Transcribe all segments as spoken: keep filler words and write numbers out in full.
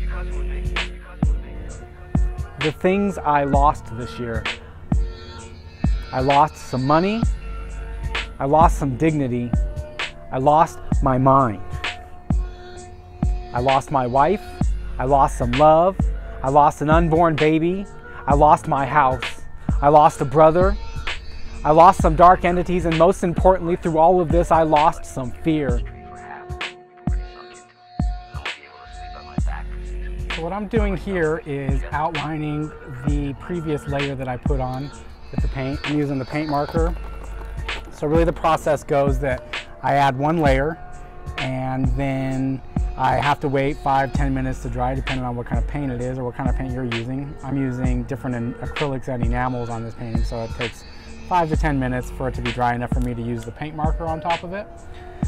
The things I lost this year. I lost some money. I lost some dignity. I lost my mind. I lost my wife. I lost some love. I lost an unborn baby. I lost my house. I lost a brother. I lost some dark entities, and most importantly, through all of this, I lost some fear. So what I'm doing here is outlining the previous layer that I put on with the paint. I'm using the paint marker. So really the process goes that I add one layer, and then I have to wait five, ten minutes to dry, depending on what kind of paint it is or what kind of paint you're using. I'm using different acrylics and enamels on this painting, so it takes five to ten minutes for it to be dry enough for me to use the paint marker on top of it.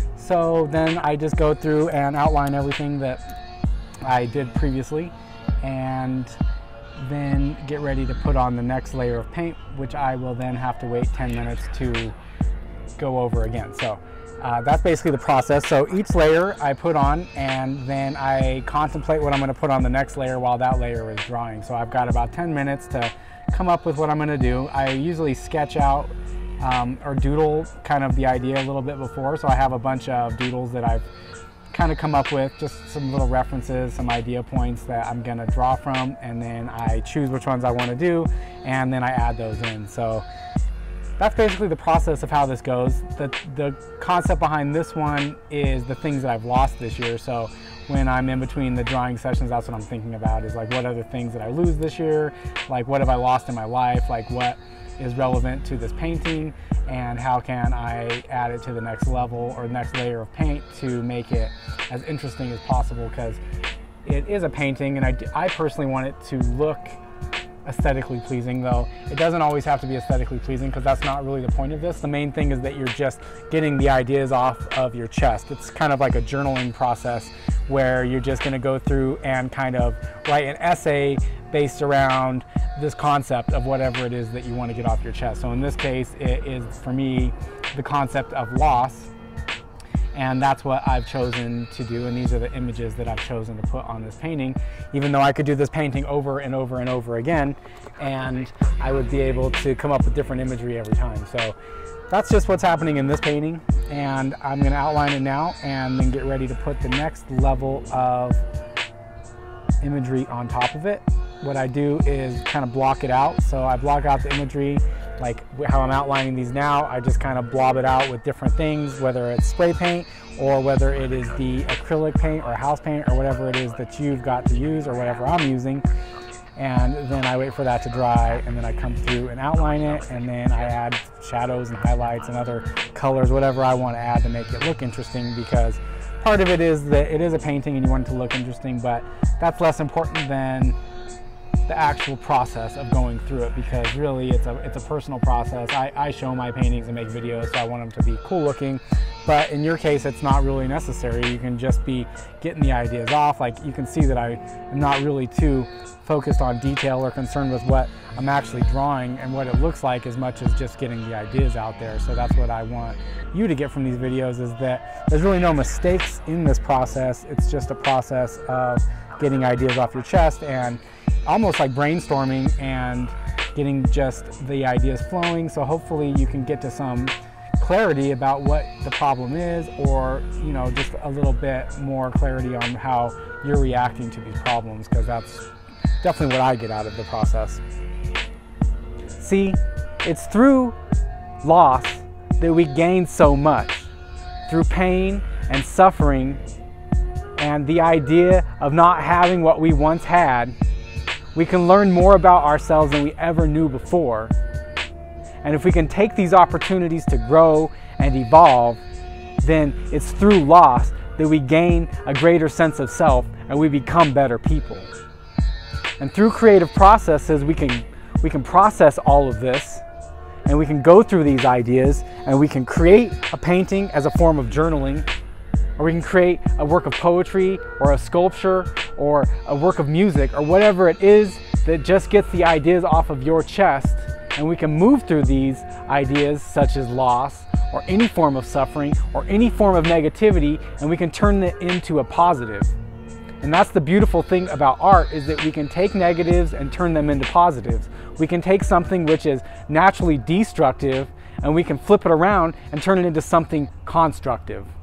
So then I just go through and outline everything that I did previously, and then get ready to put on the next layer of paint, which I will then have to wait ten minutes to go over again. So uh, that's basically the process. So each layer I put on, and then I contemplate what I'm going to put on the next layer while that layer is drying. So I've got about ten minutes to come up with what I'm going to do. I usually sketch out um, or doodle kind of the idea a little bit before, so I have a bunch of doodles that I've kind of come up with, just some little references, some idea points that I'm going to draw from, and then I choose which ones I want to do, and then I add those in. So that's basically the process of how this goes. The, the concept behind this one is the things that I've lost this year. So when I'm in between the drawing sessions, that's what I'm thinking about, is like, what are the things that I lose this year? Like, what have I lost in my life? Like, what is relevant to this painting, and how can I add it to the next level or next layer of paint to make it as interesting as possible, because it is a painting, and I, I personally want it to look aesthetically pleasing, though it doesn't always have to be aesthetically pleasing, because that's not really the point of this. The main thing is that you're just getting the ideas off of your chest. It's kind of like a journaling process where you're just going to go through and kind of write an essay based around this concept of whatever it is that you want to get off your chest. So in this case, it is, for me, the concept of loss, and that's what I've chosen to do, and these are the images that I've chosen to put on this painting, even though I could do this painting over and over and over again, and I would be able to come up with different imagery every time. So that's just what's happening in this painting, and I'm going to outline it now and then get ready to put the next level of imagery on top of it. What I do is kind of block it out. So I block out the imagery, like how I'm outlining these now. I just kind of blob it out with different things, whether it's spray paint or whether it is the acrylic paint or house paint or whatever it is that you've got to use or whatever I'm using. And then I wait for that to dry, and then I come through and outline it, and then I add shadows and highlights and other colors, whatever I want to add to make it look interesting, because part of it is that it is a painting and you want it to look interesting, but that's less important than the actual process of going through it, because really it's a it's a personal process. I, I show my paintings and make videos, so I want them to be cool looking, but in your case it's not really necessary. You can just be getting the ideas off. Like, you can see that I am not really too focused on detail or concerned with what I'm actually drawing and what it looks like, as much as just getting the ideas out there. So that's what I want you to get from these videos, is that there's really no mistakes in this process. It's just a process of getting ideas off your chest, and almost like brainstorming and getting just the ideas flowing. So hopefully you can get to some clarity about what the problem is, or, you know, just a little bit more clarity on how you're reacting to these problems, because that's definitely what I get out of the process. See, it's through loss that we gain so much. Through pain and suffering and the idea of not having what we once had, we can learn more about ourselves than we ever knew before. And if we can take these opportunities to grow and evolve, then it's through loss that we gain a greater sense of self and we become better people. And through creative processes, we can, we can process all of this, and we can go through these ideas, and we can create a painting as a form of journaling, or we can create a work of poetry or a sculpture or a work of music, or whatever it is that just gets the ideas off of your chest, and we can move through these ideas, such as loss or any form of suffering or any form of negativity, and we can turn it into a positive. And that's the beautiful thing about art, is that we can take negatives and turn them into positives. We can take something which is naturally destructive and we can flip it around and turn it into something constructive.